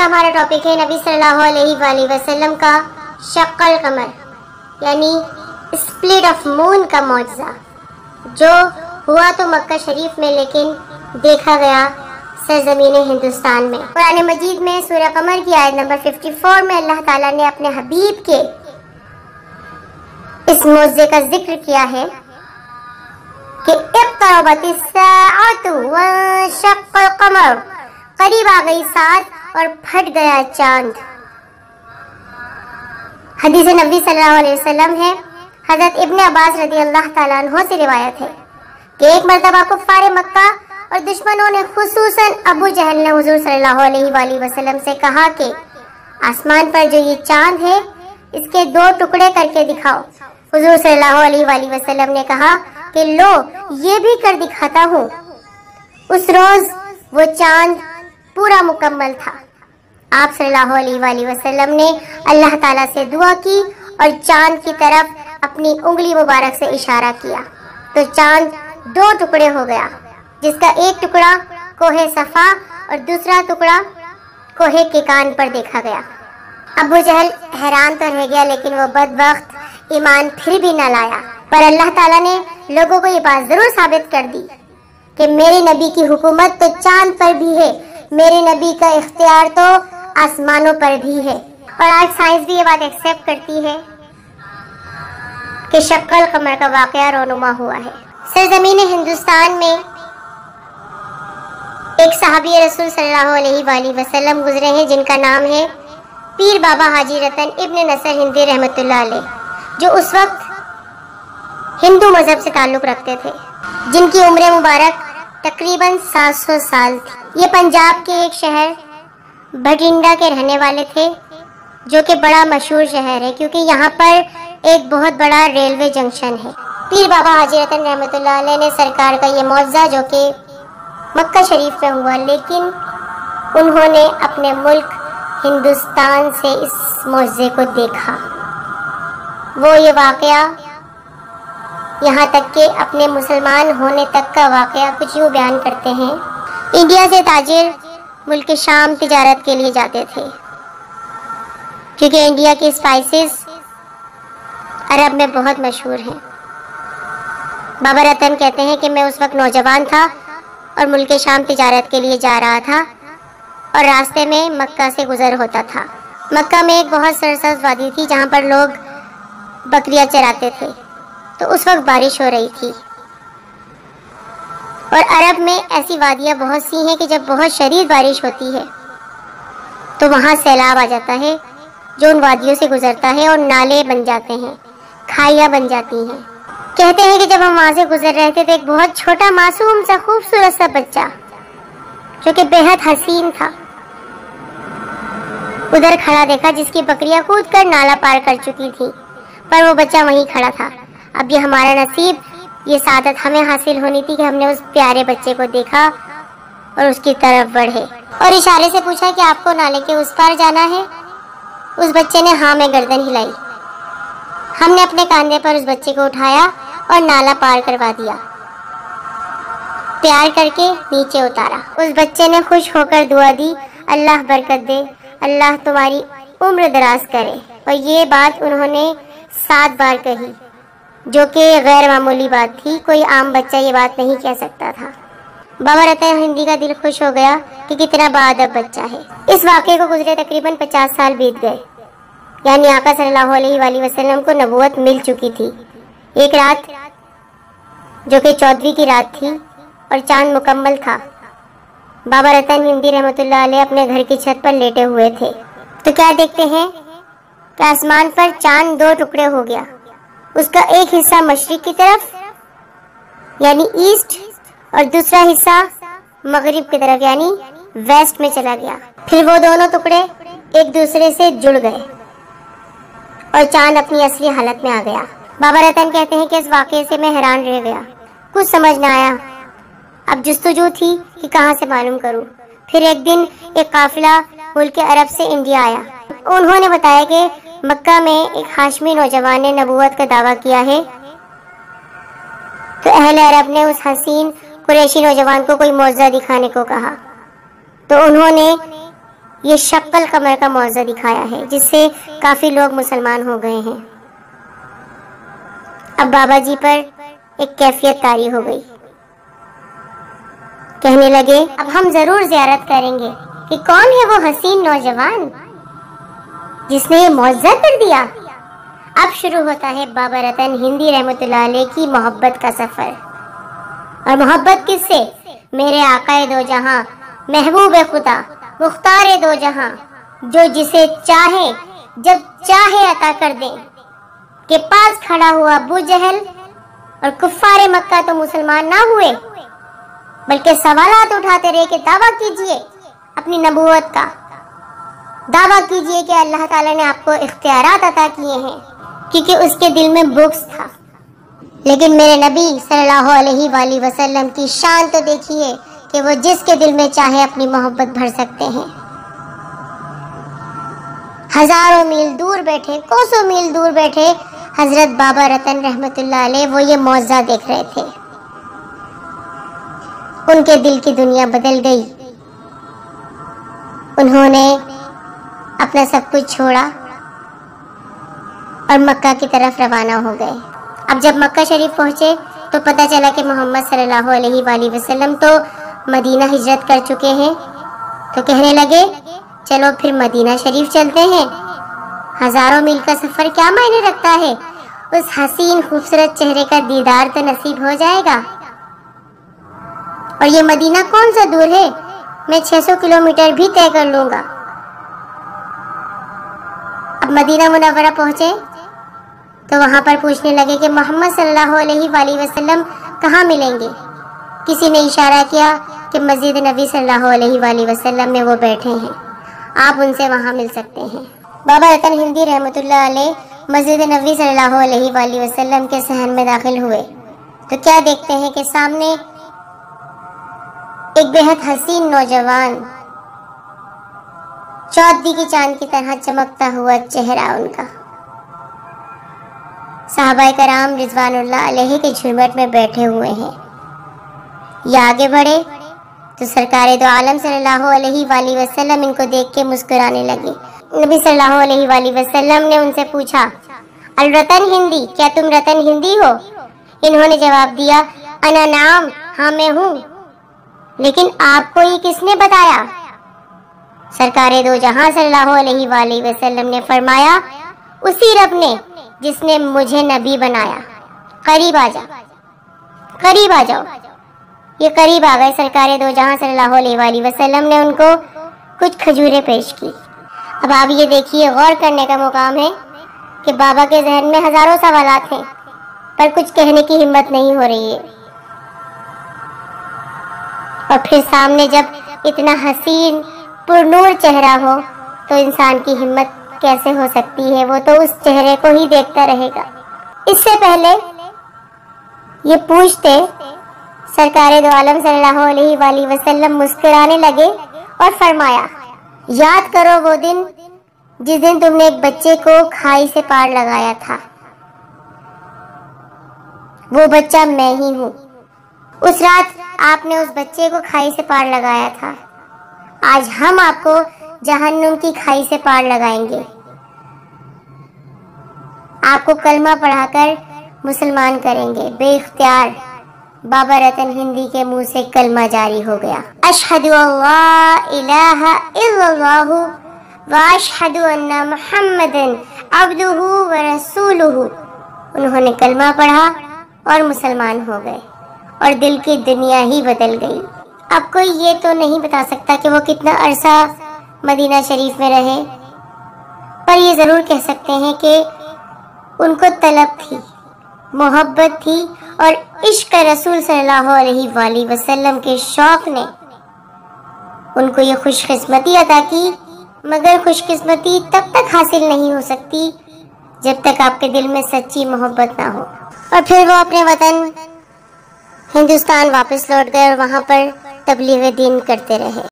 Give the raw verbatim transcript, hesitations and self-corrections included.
کا ہمارا ٹاپک ہے نبی صلی اللہ علیہ وآلہ وسلم کا شق القمر یعنی اسپلٹ آف مون کا معجزہ، جو ہوا تو مکہ شریف میں لیکن دیکھا گیا سرزمین ہندوستان میں۔ قرآن مجید میں سورہ قمر کی آیت نمبر چون میں اللہ تعالیٰ نے اپنے حبیب کے اس معجزے کا ذکر کیا ہے کہ اقتربت الساعۃ وانشق القمر، قریب آ گئی ساتھ اور پھٹ گیا چاند۔ حدیث نبی صلی اللہ علیہ وسلم ہے، حضرت ابن عباس رضی اللہ تعالیٰ عنہ سے روایت ہے کہ ایک مرتبہ کفار مکہ اور دشمنوں نے خصوصاً ابو جہل نے حضور صلی اللہ علیہ وآلہ وسلم سے کہا کہ آسمان پر جو یہ چاند ہے اس کے دو ٹکڑے کر کے دکھاؤ۔ حضور صلی اللہ علیہ وآلہ وسلم نے کہا کہ لو یہ بھی کر دکھاتا ہوں۔ اس روز وہ چاند پورا مکمل تھا۔ آپ صلی اللہ علیہ وآلہ وسلم نے اللہ تعالیٰ سے دعا کی اور چاند کی طرف اپنی انگلی مبارک سے اشارہ کیا تو چاند دو ٹکڑے ہو گیا، جس کا ایک ٹکڑا کوہ صفا اور دوسرا ٹکڑا کوہ کے کان پر دیکھا گیا۔ ابو جہل حیران تو رہ گیا، لیکن وہ بدبخت ایمان پھر بھی نہ لایا، پر اللہ تعالیٰ نے لوگوں کو یہ بات ضرور ثابت کر دی کہ میرے نبی کی حکومت تو چاند پر بھی ہے، میرے نبی کا اختیار تو آسمانوں پر بھی ہے۔ اور آج سائنس بھی یہ بات ایکسیپٹ کرتی ہے کہ شق القمر کا واقعہ رونما ہوا ہے۔ سرزمین ہندوستان میں ایک صحابی رسول صلی اللہ علیہ وآلہ وسلم گزرے ہیں جن کا نام ہے پیر بابا حاجی رتن ابن نصر ہندی رحمۃ اللہ علیہ، جو اس وقت ہندو مذہب سے تعلق رکھتے تھے، جن کی عمر مبارک تقریباً سات سو سال تھی۔ یہ پنجاب کے ایک شہر بھٹنڈا کے رہنے والے تھے، جو کہ بڑا مشہور شہر ہے کیونکہ یہاں پر ایک بہت بڑا ریلوے جنکشن ہے۔ پیر بابا حاجی رتن رحمۃ اللہ علیہ نے سرکار کا یہ معجزہ جو کہ مکہ شریف میں ہوا، لیکن انہوں نے اپنے ملک ہندوستان سے اس معجزے کو دیکھا۔ وہ یہ واقعہ یہاں تک کہ اپنے مسلمان ہونے تک کا واقعہ کچھ یوں بیان کرتے ہیں۔ انڈیا سے تاجر ملک شام تجارت کے لیے جاتے تھے، کیونکہ انڈیا کی اسپائسز عرب میں بہت مشہور ہیں۔ بابا رتن کہتے ہیں کہ میں اس وقت نوجوان تھا اور ملک شام تجارت کے لیے جا رہا تھا اور راستے میں مکہ سے گزر ہوتا تھا۔ مکہ میں ایک بہت سرسبز وادی تھی جہاں پر لوگ بکریاں چراتے تھے، تو اس وقت بارش ہو رہی تھی، اور عرب میں ایسی وادیاں بہت سی ہیں کہ جب بہت شدید بارش ہوتی ہے تو وہاں سیلاب آ جاتا ہے جو ان وادیوں سے گزرتا ہے اور نالے بن جاتے ہیں، کھائیاں بن جاتی ہیں۔ کہتے ہیں کہ جب ہم وہاں سے گزر رہے تھے تو ایک بہت چھوٹا معصوم سا خوبصورت سا بچہ جو کہ بے حد حسین تھا ادھر کھڑا دیکھا، جس کی بکریاں کود کر نالا پار کر چکی تھی، پر وہ بچہ وہیں کھڑا تھا۔ اب یہ ہمارا نصیب، یہ سعادت ہمیں حاصل ہونی تھی کہ ہم نے اس پیارے بچے کو دیکھا اور اس کی طرف بڑھے اور اشارے سے پوچھا کہ آپ کو نالے کے اس پار جانا ہے؟ اس بچے نے ہاں میں گردن ہلائی۔ ہم نے اپنے کاندھے پر اس بچے کو اٹھایا اور نالا پار کروا دیا، پیار کر کے نیچے اتارا۔ اس بچے نے خوش ہو کر دعا دی، اللہ برکت دے، اللہ تمہاری عمر دراز کرے، اور یہ بات انہوں نے سات بار کہی، جو کہ غیر معمولی بات تھی، کوئی عام بچہ یہ بات نہیں کہہ سکتا تھا۔ بابا رتن ہندی کا دل خوش ہو گیا کہ کتنا باادب بچہ ہے۔ اس واقعے کو گزرے تقریباً پچاس سال بیت گئے، یعنی آقا صلی اللہ علیہ وآلہ وسلم کو نبوت مل چکی تھی۔ ایک رات جو کہ چودھویں کی رات تھی اور چاند مکمل تھا، بابا رتن ہندی رحمۃ اللہ علیہ اپنے گھر کی چھت پر لیٹے ہوئے تھے، تو کیا دیکھتے ہیں کہ آسمان پر چاند دو ٹکڑے ہو گیا۔ اس کا ایک حصہ مشرق کی طرف یعنی ایسٹ اور دوسرا حصہ مغرب کی طرف یعنی ویسٹ میں چلا گیا۔ پھر وہ دونوں ٹکڑے ایک دوسرے سے جڑ گئے اور چاند اپنی اصلی حالت میں آ گیا۔ بابا رتن کہتے ہیں کہ اس واقعے سے میں حیران رہ گیا، کچھ سمجھ نہ آیا۔ اب جستجو تھی کہ کہاں سے معلوم کروں۔ پھر ایک دن ایک قافلہ ملک عرب سے انڈیا آیا۔ انہوں نے بتایا کہ مکہ میں ایک ہاشمی نوجوان نے نبوت کا دعویٰ کیا ہے، تو اہل عرب نے اس حسین قریشی نوجوان کو کوئی معجزہ دکھانے کو کہا، تو انہوں نے یہ شق القمر کا معجزہ دکھایا ہے جس سے کافی لوگ مسلمان ہو گئے ہیں۔ اب بابا جی پر ایک کیفیت طاری ہو گئی، کہنے لگے اب ہم ضرور زیارت کریں گے کہ کون ہے وہ حسین نوجوان جس نے یہ معجزہ کر دیا۔ اب شروع ہوتا ہے بابا رتن ہندی رحمۃ اللہ علیہ کی محبت کا سفر، اور محبت کس سے؟ میرے آقا دو جہاں، محبوب خدا، مختار دو جہاں، جو جسے چاہے جب چاہے عطا کر دیں، کے پاس کھڑا ہوا ابو جہل اور کفار مکہ تو مسلمان نہ ہوئے بلکہ سوالات اٹھاتے رہے کہ دعویٰ کیجئے اپنی نبوت کا، دعویٰ کیجئے کہ اللہ تعالیٰ نے آپ کو اختیارات عطا کیے ہیں، کیونکہ اس کے دل میں بغض تھا۔ لیکن میرے نبی صلی اللہ علیہ وآلہ وسلم کی شان تو دیکھیے کہ وہ جس کے دل میں چاہے اپنی محبت بھر سکتے ہیں۔ ہزاروں میل دور بیٹھے، کوسوں میل دور بیٹھے حضرت بابا رتن رحمت اللہ علیہ وہ یہ معجزہ دیکھ رہے تھے۔ ان کے دل کی دنیا بدل گئی، انہوں نے اپنا سب کچھ چھوڑا اور مکہ کی طرف روانہ ہو گئے۔ اب جب مکہ شریف پہنچے تو پتہ چلا کہ محمد صلی اللہ علیہ وآلہ وسلم تو مدینہ ہجرت کر چکے ہیں، تو کہنے لگے چلو پھر مدینہ شریف چلتے ہیں۔ ہزاروں میل کا سفر کیا معنی رکھتا ہے، اس حسین خوبصورت چہرے کا دیدار تو نصیب ہو جائے گا۔ اور یہ مدینہ کون سا دور ہے، میں چھ سو کلومیٹر بھی طے کر لوں گا۔ اب مدینہ منورہ پہنچے تو وہاں پر پوچھنے لگے کہ محمد صلی اللہ علیہ وآلہ وسلم کہاں ملیں گے؟ کسی نے اشارہ کیا کہ مسجد نبی صلی اللہ علیہ وآلہ وسلم میں وہ بیٹھے ہیں، آپ ان سے وہاں مل سکتے ہیں۔ بابا رتن ہندی رحمت اللہ علیہ مسجد نبی صلی اللہ علیہ وآلہ وسلم کے صحن میں داخل ہوئے تو کیا دیکھتے ہیں کہ سامنے ایک بہت حسین نوجوان، چودھری کی چاند کی طرح چمکتا ہوا چہرہ ان کا، صحابہ کرام رضوان اللہ علیہ کے جھرمٹ میں بیٹھے ہوئے ہیں۔ یہ آگے بڑھے تو سرکار دو عالم صلی اللہ علیہ وآلہ وسلم ان کو دیکھ کے مسکرانے لگے۔ نبی صلی اللہ علیہ وآلہ وسلم نے ان سے پوچھا الرتن ہندی، کیا تم رتن ہندی ہو؟ انہوں نے جواب دیا انا نام، ہاں میں ہوں، لیکن آپ کو یہ کس نے بتایا؟ سرکار دو جہاں صلی اللہ علیہ وآلہ وسلم نے فرمایا اسی رب نے جس نے مجھے نبی بنایا، قریب آ جاؤ، قریب آ جاؤ۔ یہ قریب آ گئے، سرکار دو جہاں صلی اللہ علیہ وآلہ وسلم نے ان کو کچھ کھجوریں پیش کی۔ اب آپ یہ دیکھیے، غور کرنے کا مقام ہے کہ بابا کے ذہن میں ہزاروں سوالات ہیں پر کچھ کہنے کی ہمت نہیں ہو رہی ہے، اور پھر سامنے جب اتنا حسین پر نور چہرہ ہو تو انسان کی ہمت کیسے ہو سکتی ہے، وہ تو اس چہرے کو ہی دیکھتا رہے گا۔ اس سے پہلے یہ پوچھتے سرکار دو عالم صلی اللہ علیہ وآلہ وسلم مسکرانے لگے اور فرمایا یاد کرو وہ دن جس دن تم نے ایک بچے کو کھائی سے پار لگایا تھا، وہ بچہ میں ہی ہوں۔ اس رات آپ نے اس بچے کو کھائی سے پار لگایا تھا، آج ہم آپ کو جہنم کی کھائی سے پار لگائیں گے۔ آپ کو کلمہ پڑھا کر مسلمان کریں گے۔ بے اختیار بابا رتن ہندی کے منہ سے کلمہ جاری ہو گیا، اشہد اللہ الہ الا اللہ واشہد ان محمد عبدہ ورسولہ۔ انہوں نے کلمہ پڑھا اور مسلمان ہو گئے اور دل کی دنیا ہی بدل گئی۔ اب کوئی یہ تو نہیں بتا سکتا کہ وہ کتنا عرصہ مدینہ شریف میں رہے، پر یہ ضرور کہہ سکتے ہیں کہ ان کو طلب تھی، محبت تھی، اور عشق رسول صلی اللہ علیہ وآلہ وسلم کے شوق نے ان کو یہ خوش قسمتی عطا کی۔ مگر خوش قسمتی تب تک حاصل نہیں ہو سکتی جب تک آپ کے دل میں سچی محبت نہ ہو۔ اور پھر وہ اپنے وطن ہندوستان واپس لوٹ گئے اور وہاں پر تبلیغ دین کرتے رہے۔